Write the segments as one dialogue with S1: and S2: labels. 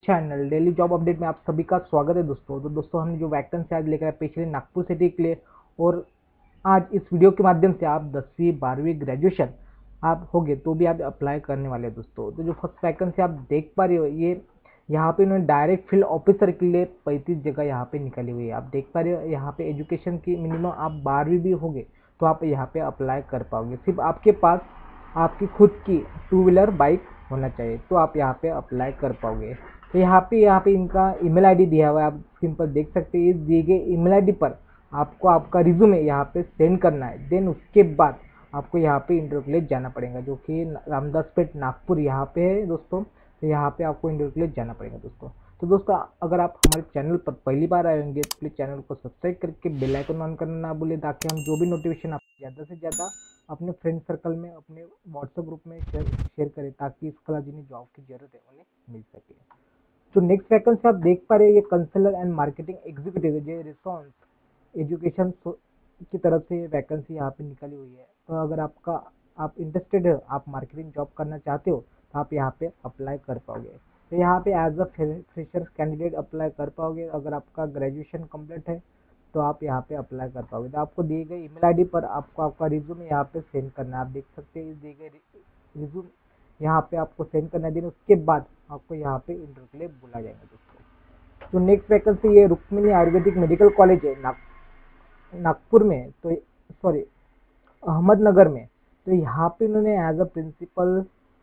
S1: Channel daily job update में आप सभी का स्वागत है दोस्तों। तो दोस्तों हमने जो वैकेंसी आज लेकर आए स्पेशली नागपुर सिटी के लिए, और आज इस वीडियो के माध्यम से आप 10वीं 12वीं ग्रेजुएशन आप होगे तो भी आप अप्लाई करने वाले हैं दोस्तों। तो जो फर्स्ट वैकेंसी आप देख पा रहे हो, ये यहाँ पे उन्होंने डायरेक्ट फील्ड ऑफिसर के लिए 35 जगह यहाँ पे निकाली हुई है। आप देख पा रहे हो यहाँ पे एजुकेशन की मिनिमम आप 12वीं भी होगे तो आप यहाँ पे अप्लाई कर पाओगे। सिर्फ आपके पास आपकी खुद की 2 व्हीलर बाइक होना चाहिए तो आप यहाँ पे अप्लाई कर पाओगे। तो यहाँ पे इनका ईमेल आईडी दिया हुआ है, आप स्क्रीन पर देख सकते हैं। इस दिए गए ईमेल आईडी पर आपको आपका रिज्यूमे यहाँ पे सेंड करना है। देन उसके बाद आपको यहाँ पे इंटरव्यू के लिए जाना पड़ेगा, जो कि रामदासपेट नागपुर यहाँ पे है दोस्तों। तो यहाँ पे आपको इंटरव्यू के लिए जाना पड़ेगा दोस्तों। तो दोस्तों अगर आप हमारे चैनल पर पहली बार आए होंगे तो प्लीज़ चैनल को सब्सक्राइब करके बेल आइकन ऑन करना ना भूलें, ताकि हम जो भी नोटिफिकेशन आप ज़्यादा से ज़्यादा अपने फ्रेंड सर्कल में, अपने व्हाट्सएप ग्रुप में शेयर करें, ताकि इस कला जिन्हें जॉब की ज़रूरत है उन्हें मिल सके। जो नेक्स्ट वैकेंसी आप देख पा रहे हैं, ये कंसल्टर एंड मार्केटिंग एग्जीक्यूटिव है, जो रिसोर्स एजुकेशन की तरफ से ये वैकेंसी यहाँ पे निकली हुई है। तो अगर आप इंटरेस्टेड है, आप मार्केटिंग जॉब करना चाहते हो तो आप यहाँ पे अप्लाई कर पाओगे। तो यहाँ पे as a fresher candidate apply कर पाओगे। अगर आपका ग्रेजुएशन कंप्लीट है तो आप यहाँ पे अप्लाई कर पाओगे। तो आपको दिए गए ईमेल आईडी पर आपको आपका रिज्यूम यहाँ पे सेंड करना है। आप देख सकते हैं इस दिए गए रिज्यूम यहाँ पे आपको सेंड करना है। दिन उसके बाद आपको यहाँ पे इंटरव्यू के लिए बुला जाएगा दोस्तों। तो नेक्स्ट वैकेंसी ये रुक्मिणी आयुर्वेदिक मेडिकल कॉलेज है नागपुर में, तो सॉरी अहमदनगर में। तो यहाँ पे उन्होंने एज अ प्रिंसिपल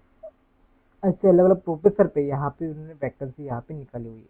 S1: ऐसे अलग अलग प्रोफेसर पे यहाँ पे उन्होंने वैकेंसी यहाँ पे निकाली हुई है।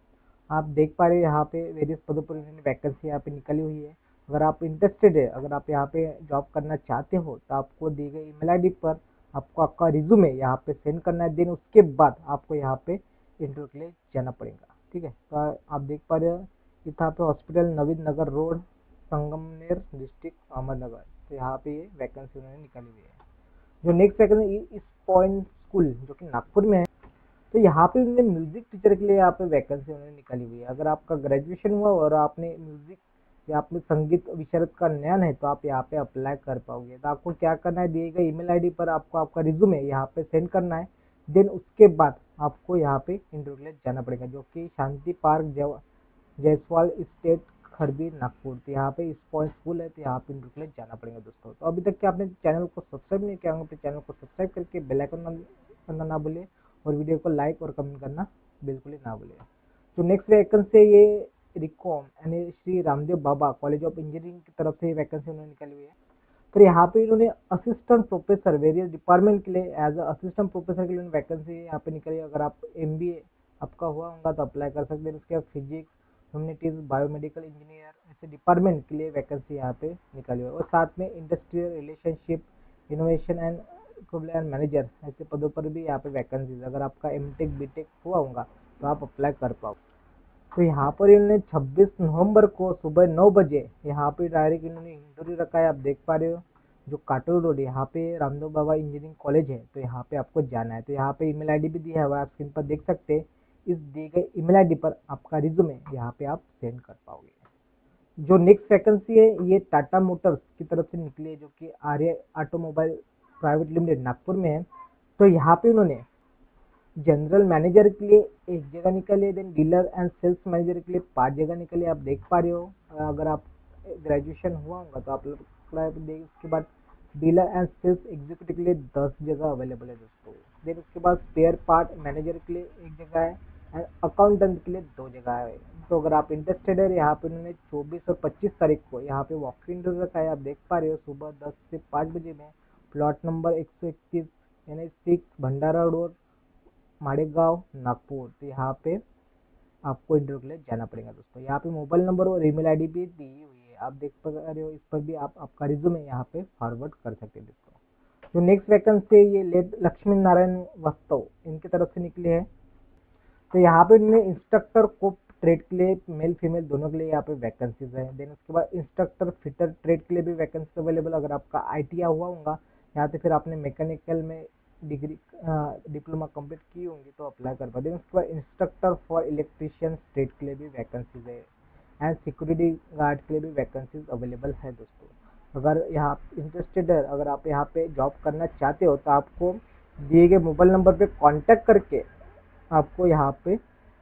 S1: आप देख पा रहे हैं यहाँ पे वेरियस पदों पर उन्होंने वैकेंसी यहाँ पे निकाली हुई है। अगर आप इंटरेस्टेड है, अगर आप यहाँ पे जॉब करना चाहते हो तो आपको दी गई ईमेल आईडी पर आपको आपका रिज्यूमे यहाँ पे सेंड करना है। देन उसके बाद आपको यहाँ पे इंटरव्यू के लिए जाना पड़ेगा। ठीक है, तो आप देख पा रहे हो यहाँ पे hospital Naveen Nagar road, Sangamner district, Ahmednagar. तो यहाँ पे ये वैकेंसी उन्होंने निकाली हुई है। जो नेक्स्ट वैकेंसी इस पॉइंट स्कूल जो कि नागपुर में है, तो यहाँ पे उन्होंने म्यूजिक टीचर के लिए यहाँ पे वैकेंसी उन्होंने निकाली हुई है। अगर आपका ग्रेजुएशन हुआ और आपने म्यूजिक या आपने संगीत विशारद का ज्ञान है तो आप यहाँ पे अप्लाई कर पाओगे। तो आपको क्या करना है, दिए गए ईमेल आईडी पर आपको आपका रिज्यूमे यहाँ पे सेंड करना है। देन उसके बाद आपको यहाँ पे इंटरव्यू के लिए जाना पड़ेगा, जो कि शांति पार्क जायसवाल स्टेट खरबी नागपुर। तो यहाँ पे इस पॉइंट स्कूल है, तो यहाँ पे इंटरव्यू के लिए जाना पड़ेगा दोस्तों। तो अभी तक क्या आपने चैनल को सब्सक्राइब नहीं किया होगा तो चैनल को सब्सक्राइब करके बेल आइकन करना ना भूले, और वीडियो को लाइक और कमेंट करना बिल्कुल ही ना भूलें। तो नेक्स्ट वैकेंसी ये रिकॉम यानी Shri Ramdev Baba college of engineering की तरफ से वैकेंसी उन्होंने निकाली हुई है। तो यहाँ पे इन्होंने असिस्टेंट प्रोफेसर वेरियस डिपार्टमेंट के लिए एज असिस्टेंट प्रोफेसर के लिए वैकेंसी यहाँ पे निकली। अगर आप MBA आपका हुआ होगा तो अप्लाई कर सकते हैं। उसके बाद फिजिक्स, ह्यूमैनिटीज, बायोमेडिकल इंजीनियर ऐसे डिपार्टमेंट के लिए वैकेंसी यहाँ पे निकाली हुई है। और साथ में industrial relationship, innovation and and manager ऐसे पदों पर भी यहाँ पे वैकेंसी। अगर आपका MTech BTech हुआ होगा तो आप अप्लाई कर पाओ। तो यहाँ पर इन्होंने 26 नवंबर को सुबह 9 बजे यहाँ पे डायरेक्ट इन्होंने इंटरव्यू रखा है। आप देख पा रहे हो जो काटोल रोड यहाँ पे रामदेव बाबा इंजीनियरिंग कॉलेज है, तो यहाँ पे आपको जाना है। तो यहाँ पे ईमेल आईडी भी दिया हुआ है, आप स्क्रीन पर देख सकते हैं। इस दिए गए ईमेल आईडी पर आपका रिज्यूमे यहाँ पे आप सेंड कर पाओगे। जो नेक्स्ट वैकेंसी है ये टाटा मोटर्स की तरफ से निकली है, जो कि Arya automobile private limited Nagpur में है। तो यहाँ पे उन्होंने जनरल मैनेजर के लिए 1 जगह निकली है। Then dealer and sales manager के लिए 5 जगह निकली है। आप देख पा रहे हो अगर आप ग्रेजुएशन हुआ होगा तो आप लोग उसके बाद डीलर एंड सेल्स एग्जीक्यूटिव के लिए 10 जगह अवेलेबल है दोस्तों। देन उसके बाद स्पेयर पार्ट मैनेजर के लिए 1 जगह है, एंड अकाउंटेंट के लिए 2 जगह है। तो अगर आप इंटरेस्टेड है, यहाँ पे उन्होंने 24 और 25 तारीख को यहाँ पे वॉक इन रखा है। आप देख पा रहे हो सुबह 10 से 5 बजे में, प्लॉट नंबर 131 यानी 6 भंडारा रोड, माड़ेगांव, नागपुर। तो यहाँ पे आपको इंटरव्यू के लिए जाना पड़ेगा दोस्तों। यहाँ पे मोबाइल नंबर और ईमेल आईडी भी दी हुई है, आप देख पा रहे हो। इस पर भी आप आपका रिज्यूमे यहाँ पे फॉरवर्ड कर सकते हैं दोस्तों। जो नेक्स्ट वैकेंसी है ये लक्ष्मी नारायण वास्तव इनकी तरफ से निकली है। तो यहाँ पे इन्होंने इंस्ट्रक्टर को ट्रेड के लिए मेल फीमेल दोनों के लिए यहाँ पे वैकेंसीज है। देन उसके बाद इंस्ट्रक्टर फिटर ट्रेड के लिए भी वैकेंसी अवेलेबल। अगर आपका ITI हुआ होगा या तो फिर आपने मैकेनिकल में डिग्री डिप्लोमा कंप्लीट की होंगी तो अप्लाई कर पाते हैं। उसके बाद इंस्ट्रक्टर फॉर इलेक्ट्रिशियन ट्रेड के लिए भी वैकेंसीज है, एंड सिक्योरिटी गार्ड के लिए भी वैकेंसीज अवेलेबल है दोस्तों। अगर यहाँ इंटरेस्टेड है, अगर आप यहाँ पे जॉब करना चाहते हो तो आपको दिए गए मोबाइल नंबर पे कांटेक्ट करके आपको यहाँ पे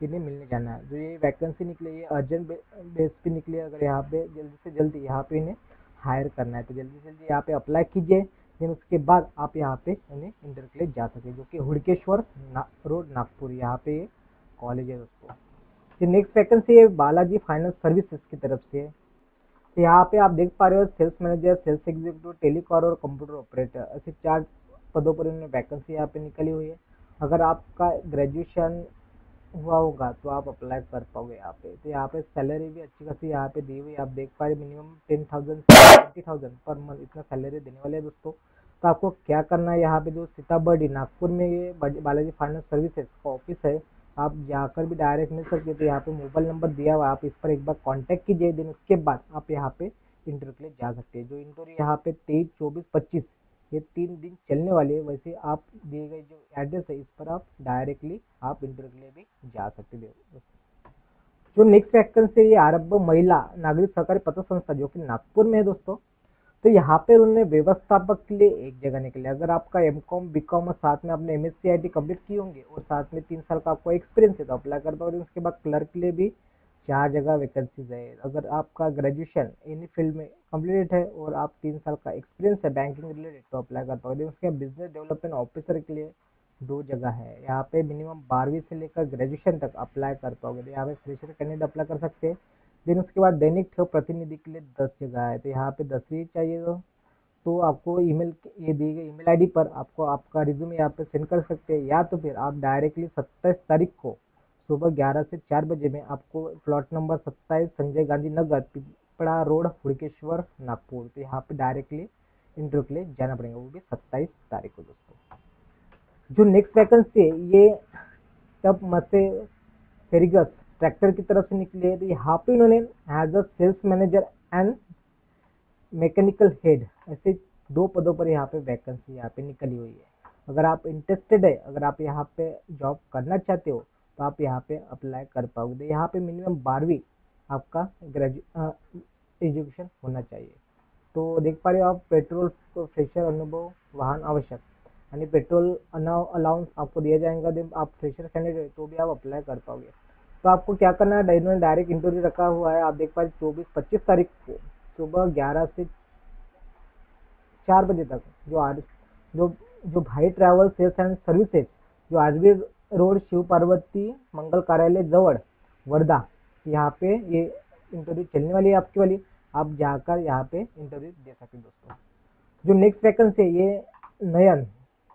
S1: इन्हें मिलने जाना है। जो ये वैकेंसी निकली ये अर्जेंट बेस पे निकली है। अगर यहाँ पे जल्दी से जल्दी यहाँ पे इन्हें हायर करना है तो जल्दी से जल्दी यहाँ पे अप्लाई कीजिए। देन उसके बाद आप यहाँ पे इन्हें इंटरव्यू के लिए जा सके, जो कि हुड़केश्वर रोड नागपुर यहाँ पे ये कॉलेज है दोस्तों। ये नेक्स्ट वैकेंसी है बालाजी फाइनेंस सर्विसेज की तरफ से है। तो यहाँ पे आप देख पा रहे हो sales manager, sales executive, telecaller और कंप्यूटर ऑपरेटर, ऐसे 4 पदों पर इन्होंने वैकेंसी यहाँ पे निकली हुई है। अगर आपका ग्रेजुएशन हुआ होगा तो आप अप्लाई कर पाओगे यहाँ पे। तो यहाँ पे सैलरी भी अच्छी खासी यहाँ पे दी हुई है। आप देख पा रहे मिनिमम 10,000 से 20,000 पर मंथ इतना सैलरी देने वाले हैं दोस्तों। तो आपको क्या करना है, यहाँ पे जो सीताबर्डी नागपुर में ये बालाजी फाइनेंस सर्विसेज का ऑफिस है, आप जाकर भी डायरेक्ट मिल सकते हैं। तो यहाँ पे मोबाइल नंबर दिया हुआ है, आप इस पर एक बार कॉन्टैक्ट कीजिए। दिन उसके बाद आप यहाँ पे इंटरव्यू के लिए जा सकते हैं। जो इंटरव्यू यहाँ पे 23, 24, 25 ये 3 दिन चलने वाले हैं। वैसे आप दिए गए जो एड्रेस है इस पर आप डायरेक्टली आप इंटरव्यू के लिए भी जा सकते हैं। जो नेक्स्ट वैकेंसी है ये आरंभ महिला नागरिक सहकारी पत्र संस्था जो कि नागपुर में है दोस्तों। तो यहाँ पे उन्होंने व्यवस्थापक के लिए एक जगह निकले। अगर आपका एमकॉम बीकॉम और साथ में आपने एमएससी आईटी कंप्लीट की होंगे और साथ में 3 साल का आपको एक्सपीरियंस है तो अप्लाई कर पाओगे। उसके बाद क्लर्क के लिए भी 4 जगह वैकेंसीज है। अगर आपका ग्रेजुएशन एनी फील्ड में कंप्लीट है और आप 3 साल का एक्सपीरियंस है बैंकिंग रिलेटेड तो अप्लाई कर पाओगे। उसके बाद बिजनेस डेवलपमेंट ऑफिसर के लिए 2 जगह है। यहाँ पे मिनिमम 12वीं से लेकर ग्रेजुएशन तक अप्लाई कर पाओगे। तो यहाँ पे फ्रेशर कैंडिडेट अप्लाई कर सकते हैं। देन उसके बाद दैनिक ठेव प्रतिनिधि के लिए 10 जगह है। तो यहाँ पे 10वीं चाहिए तो आपको ईमेल ये दी गई ईमेल आईडी पर आपको आपका रिज्यूमे यहाँ पे सेंड कर सकते हैं, या तो फिर आप डायरेक्टली 27 तारीख को सुबह 11 से 4 बजे में आपको plot number 27 Sanjay Gandhi Nagar Pipla road Hudkeshwar Nagpur, तो यहाँ पे डायरेक्टली इंटरव्यू के लिए जाना पड़ेगा, वो भी 27 तारीख को दोस्तों। जो नेक्स्ट वैकेंसी है ये तब मसे फेरिगस ट्रैक्टर की तरफ से निकली है। तो यहाँ पे इन्होंने as a sales manager and mechanical head ऐसे 2 पदों पर यहाँ पे वैकेंसी यहाँ पे निकली हुई है। अगर आप इंटरेस्टेड है, अगर आप यहाँ पे जॉब करना चाहते हो तो आप यहाँ पे अप्लाई कर पाओगे। तो यहाँ पे मिनिमम 12वीं आपका एजुकेशन होना चाहिए। तो देख पा रहे हो आप पेट्रोल फ्रेशर अनुभव वाहन आवश्यक यानी पेट्रोल अलाउंस आपको दिया जाएगा। देन आप फ्रेशर कैंडिडेट तो भी आप अप्लाई कर पाओगे। तो आपको क्या करना है, इन्होंने डायरेक्ट इंटरव्यू रखा हुआ है। आप देख पा रहे 24-25 तारीख को सुबह 11 से 4 बजे तक जो जो भाई ट्रैवल सेल्स एंड सर्विसेज जो आजबी रोड शिव पार्वती मंगल कार्यालय जवळ वर्धा, यहाँ पे ये इंटरव्यू चलने वाली है आपकी वाली। आप जाकर यहाँ पे इंटरव्यू दे सकते दोस्तों। जो नेक्स्ट वैकेंसी है ये नयन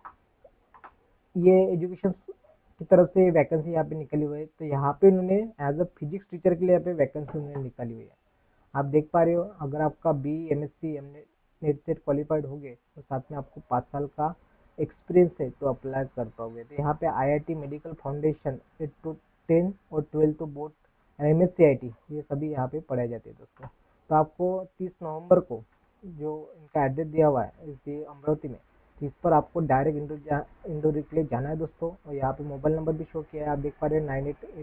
S1: ये एजुकेशन की तरफ से वैकेंसी यहाँ पे निकली हुई है। तो यहाँ पे उन्होंने एज अ फिजिक्स टीचर के लिए यहाँ पे वैकेंसी उन्होंने निकाली हुई है। आप देख पा रहे हो अगर आपका B MSc NET SET qualified हो गए तो साथ में आपको 5 साल का एक्सपीरियंस है तो अप्लाई कर पाओगे। तो यहाँ पे आईआईटी मेडिकल फाउंडेशन 8 to 10 और 12 तो बोर्ड एमएससी आईटी ये सभी यहाँ पे पढ़ाए जाते हैं दोस्तों। तो आपको 30 नवंबर को जो इनका एड्रेस दिया हुआ है इस अमरावती में, तो इस पर आपको डायरेक्ट इंटरव्यू के लिए जाना है दोस्तों। और यहाँ पे मोबाइल नंबर भी शो किया है, आप देख पा रहे हैं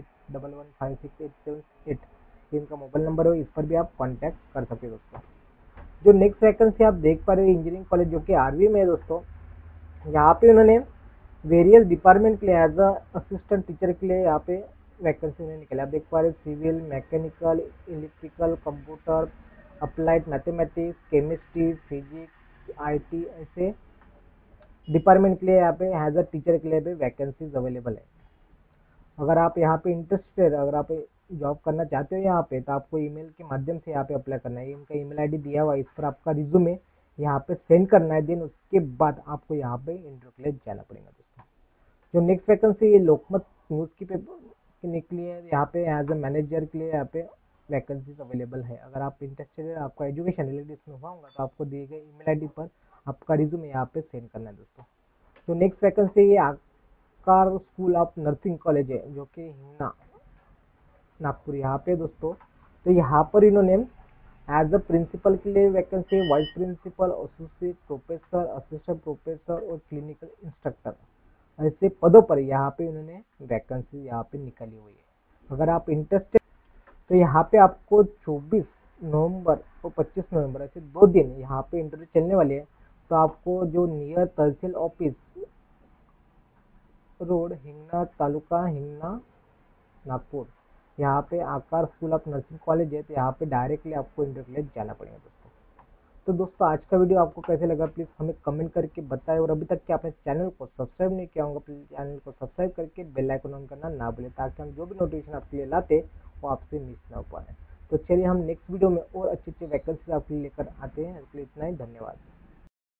S1: 9881156878 ये इनका मोबाइल नंबर है, इस पर भी आप कांटेक्ट कर सकते हैं दोस्तों। जो नेक्स्ट वैकेंसी आप देख पा रहे हो इंजीनियरिंग कॉलेज जो कि आरवी में है दोस्तों। यहाँ पे उन्होंने वेरियस डिपार्टमेंट के लिए एज अ असिस्टेंट टीचर के लिए यहाँ पे वैकेंसी में निकले। आप देख पा रहे civil, mechanical, electrical, computer, applied mathematics, chemistry, physics, IT ऐसे डिपार्टमेंट के लिए यहाँ पे एज अ टीचर के लिए भी वैकेंसीज अवेलेबल है। अगर आप यहाँ पे इंटरेस्टेड अगर आप जॉब करना चाहते हो यहाँ पे तो आपको ईमेल के माध्यम से यहाँ पे अप्लाई करना है। इनका ईमेल आईडी दिया हुआ है, इस पर आपका रिज्यूमे यहाँ पे सेंड करना है। देन उसके बाद आपको यहाँ पे इंटरव्यू के लिए जाना पड़ेगा दोस्तों। जो नेक्स्ट वैकेंसी ये लोकमत न्यूज़ की पेपर की निकली है, यहाँ पे एज अ मैनेजर के लिए यहाँ पे वैकेंसीज अवेलेबल है। अगर आप इंटरेस्टेड है, आपका एजुकेशन रिलेटेड इसमें हुआ होगा तो आपको दिए गए ईमेल आईडी पर आपका रिज्यूमे यहाँ पे सेंड करना है दोस्तों। तो नेक्स्ट वैकेंसी ये आकार स्कूल ऑफ नर्सिंग कॉलेज है जो कि हिंगना नागपुर यहाँ पे दोस्तों। तो यहाँ पर इन्होंने एज अ प्रिंसिपल के लिए vacancy, vice principal, associate professor, assistant professor और क्लिनिकल इंस्ट्रक्टर ऐसे पदों पर यहाँ पे इन्होंने वैकेंसी यहाँ पे निकाली हुई है। अगर आप इंटरेस्टेड तो यहाँ पे आपको 24 नवंबर और 25 नवंबर ऐसे 2 दिन यहाँ पे इंटरव्यू चलने वाले हैं। तो आपको जो near tehsil office road Hingna taluka Hingna Nagpur. यहाँ पे आकार स्कूल ऑफ नर्सिंग कॉलेज है, तो यहाँ पे डायरेक्टली आपको इंटरव्यू के लिए जाना पड़ेगा दोस्तों। तो दोस्तों आज का वीडियो आपको कैसे लगा प्लीज़ हमें कमेंट करके बताएं, और अभी तक कि आपने चैनल को सब्सक्राइब नहीं किया होगा प्लीज़ चैनल को सब्सक्राइब करके बेल आइकन ऑन करना ना भूलें, ताकि हम जो भी नोटिफिकेशन आपके लिए लाते वो आपसे मिस ना हो पाए। तो चलिए हम नेक्स्ट वीडियो में और अच्छी अच्छी वैकेंसी आपके लिए लेकर आते हैं। इसके लिए इतना ही, धन्यवाद।